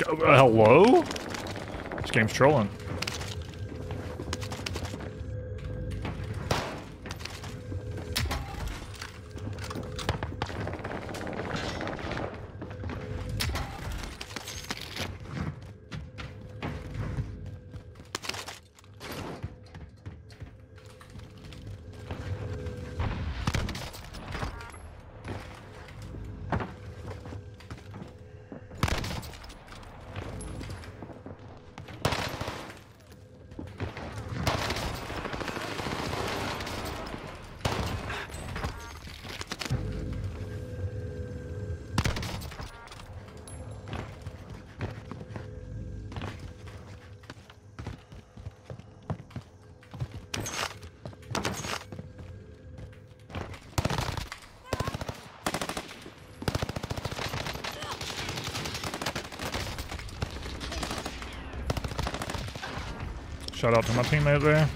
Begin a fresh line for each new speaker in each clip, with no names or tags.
Hello? This game's trolling. Shout out to my teammate there.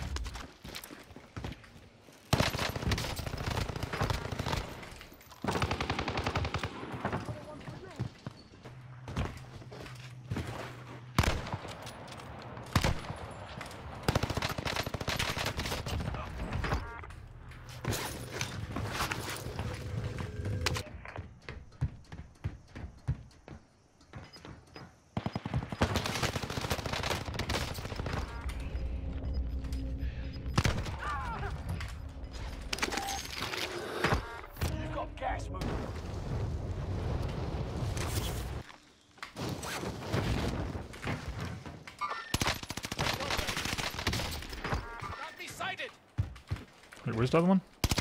Wait, where's the other one?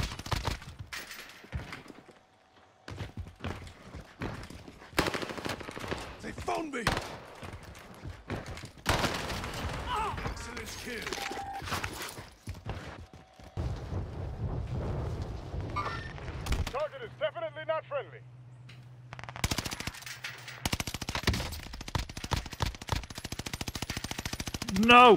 They found me! Excellent kill.
Target is definitely not friendly.
No!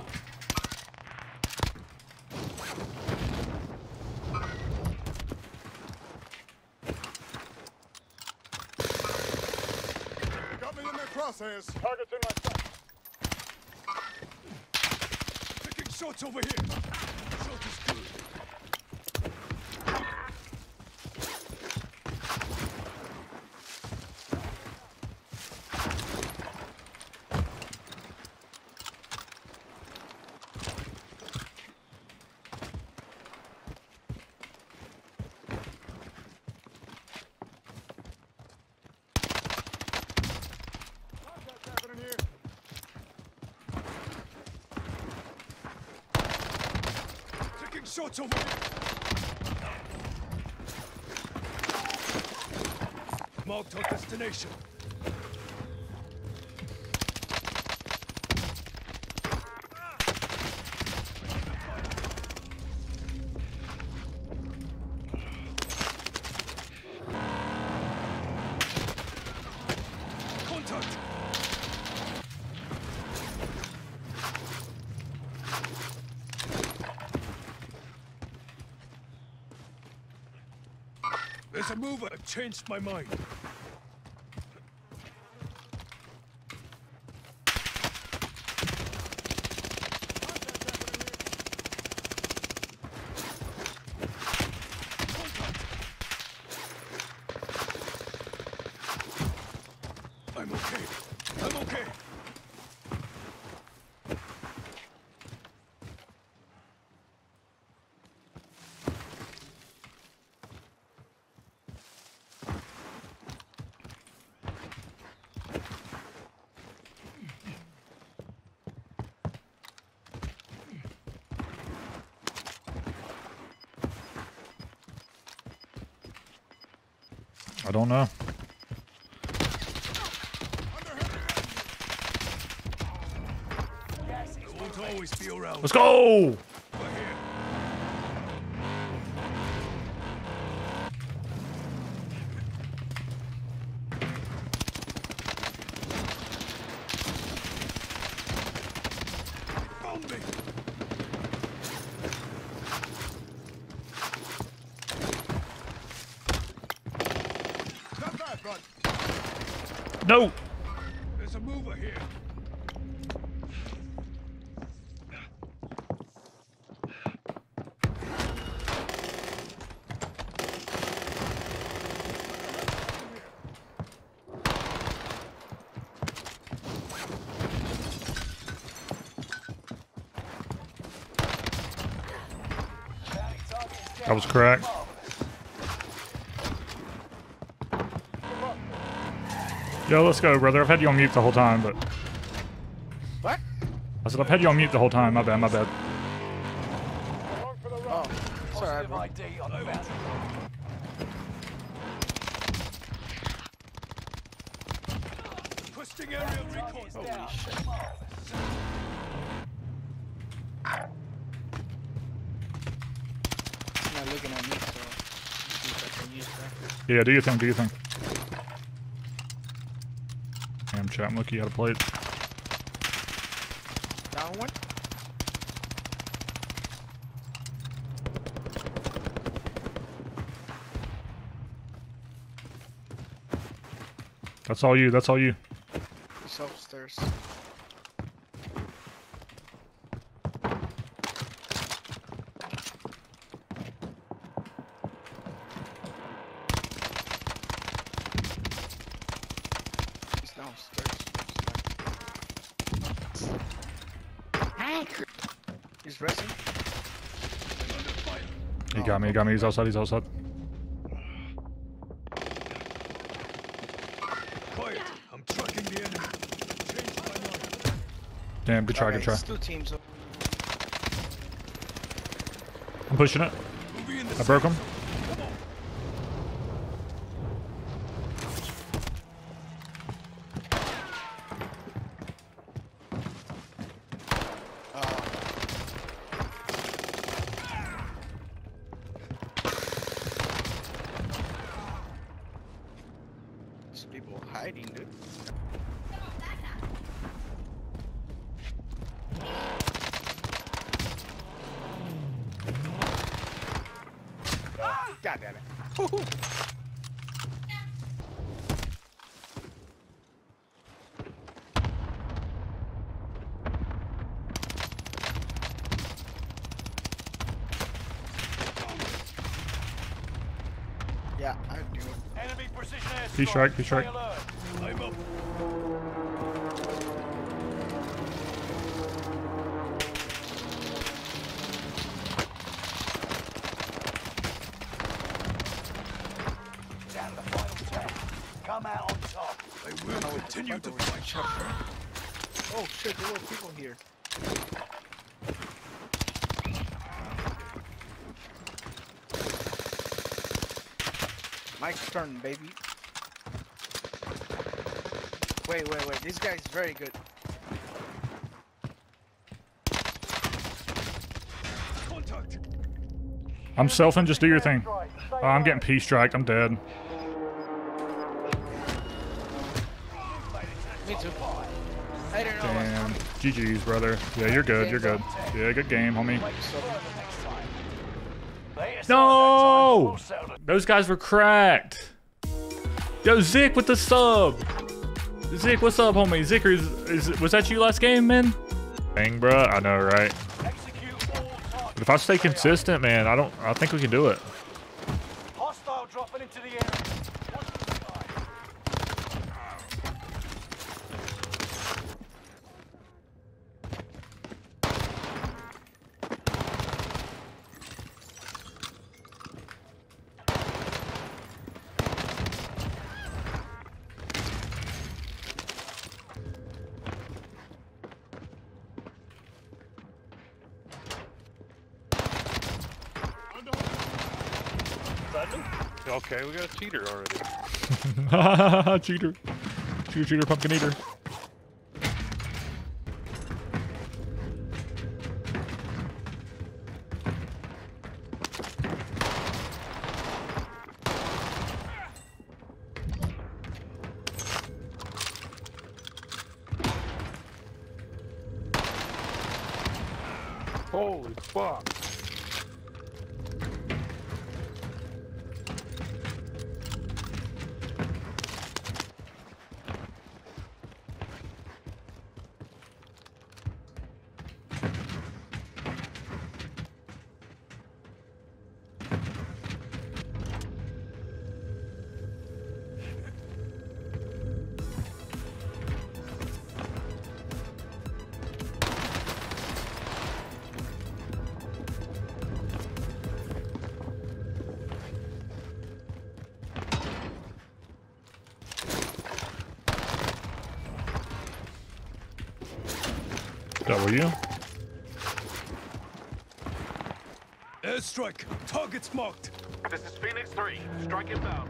Got me in their crosshairs. Target's in my sight.
Taking shots over here. Shot is good.
What's happening here?
Taking shots over here. Marked our destination. Contact! There's a mover. I've changed my mind. I'm okay. I'm okay.
I don't know.
I won't always be around.
Let's go!
Over here. Found me.
Not bad, bud.
No!
There's a mover over here.
That was correct. Yo, let's go, brother. I've had you on mute the whole time, but...
What?
I said I've had you on mute the whole time. My bad, my bad.
Along for the
Oh,
ride.
sorry, bro.
ID on the bounty. Twisting area recon.
Holy shit. He's not looking at me, so see if I can use that.
Yeah, do your thing, do your thing. Damn, chat, I'm lucky how to play it.
Down one?
That's all you, that's all you.
He's upstairs. He's downstairs. He's resting.
He got me, he's outside, he's outside.
Quiet. I'm tracking the enemy. Change my mind.
Damn, good try, good try.
It's two teams.
I'm pushing it.
We'll be in the
I broke him.
There's people hiding, dude. God damn it. Woo-hoo. Yeah, I do.
Enemy precision airstrike.
P-strike, P-strike.
Stay alert.
I'm up.
Down to the final 10. Come out on top.
I will continue to fight.
Oh shit, there were people here. Mike's turn, baby. Wait, this guy's very good.
Contact.
I'm selfing, just do your thing. Oh, I'm getting P-striked, I'm dead.
Me too. I don't know
Damn. GG's, brother. Yeah, you're good, you're good. Yeah, good game, homie. No! Those guys were cracked. Yo, Zick with the sub. Zick, what's up, homie? Zick, was that you last game, man? Dang, bruh. I know, right? But if I stay consistent, man, I think we can do it.
Hostile dropping into the area. Watch the sky.
Okay, we got a cheater already.
Cheater. Cheater, cheater, pumpkin eater.
Holy fuck.
That were you?
Airstrike. Targets marked.
This is Phoenix 3. Strike inbound.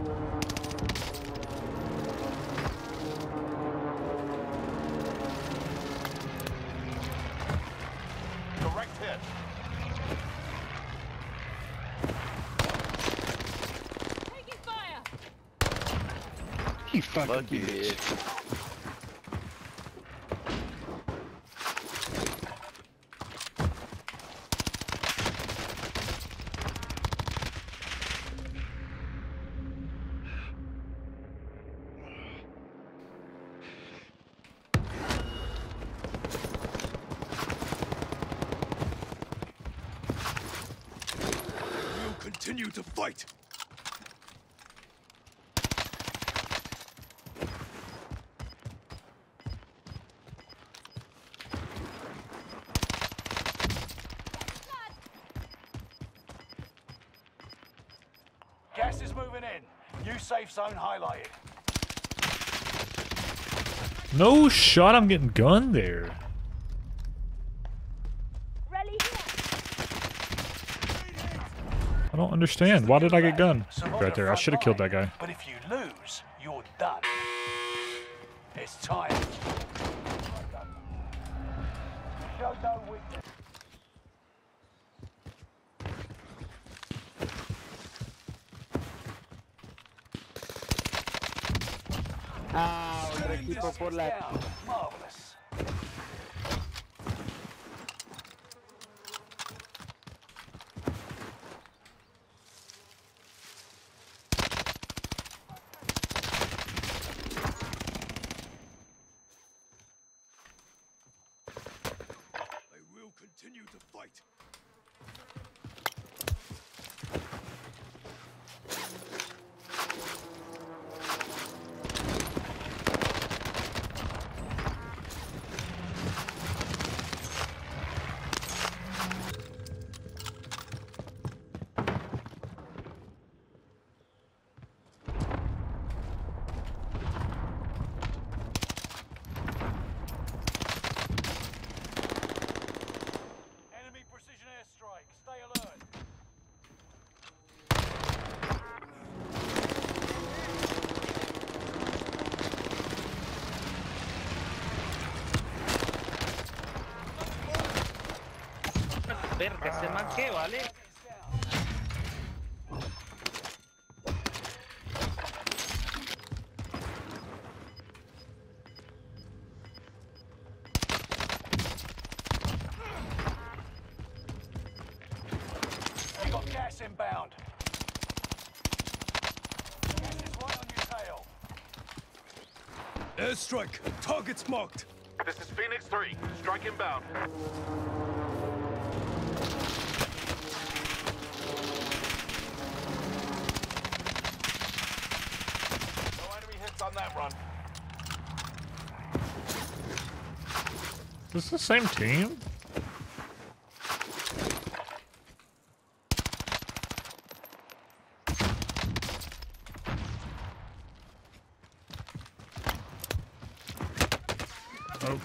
Direct hit.
Taking fire!
You fucking bitch.
We'll continue to fight.
Gas is moving in. New safe zone highlighted.
No shot, I'm getting gunned there.
Rally here!
I don't understand. Why did I get gunned? Right there, I should have killed that guy.
But if you lose, you're done. It's time. Show no weakness.
Ah, otro equipo por la...
Down. Marvelous.
They will continue to fight.
Enemy precision airstrike. Stay alert.
Verga, ese man que vale.
You got gas inbound. Gas is right on your tail.
Airstrike. Targets marked.
This is Phoenix 3. Strike inbound. No enemy hits on that run.
Is this the same team? Oh.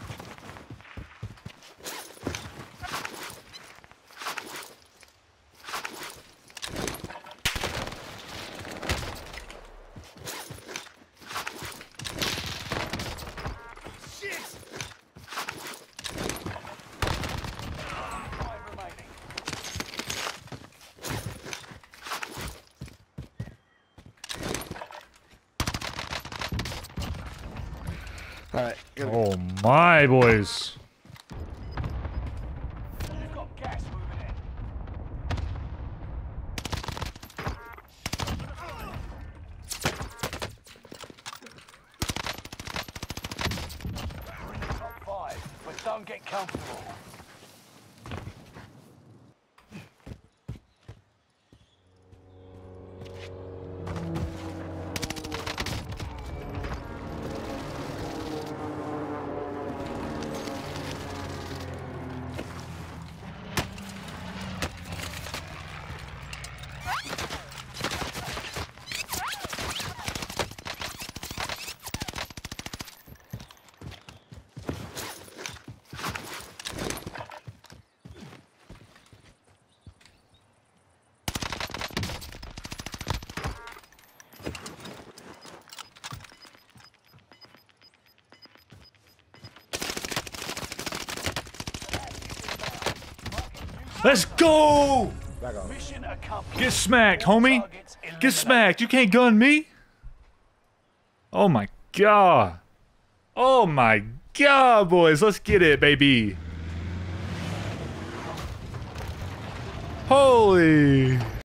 Five remaining.
Alright,
Oh my boys.
You've got gas moving in. We're in the top 5, but don't get comfortable.
Let's go!
Mission accomplished.
Get smacked,
All
homie.
targets
Get
eliminated.
smacked. You can't gun me. Oh my god. Oh my god, boys. Let's get it, baby. Holy.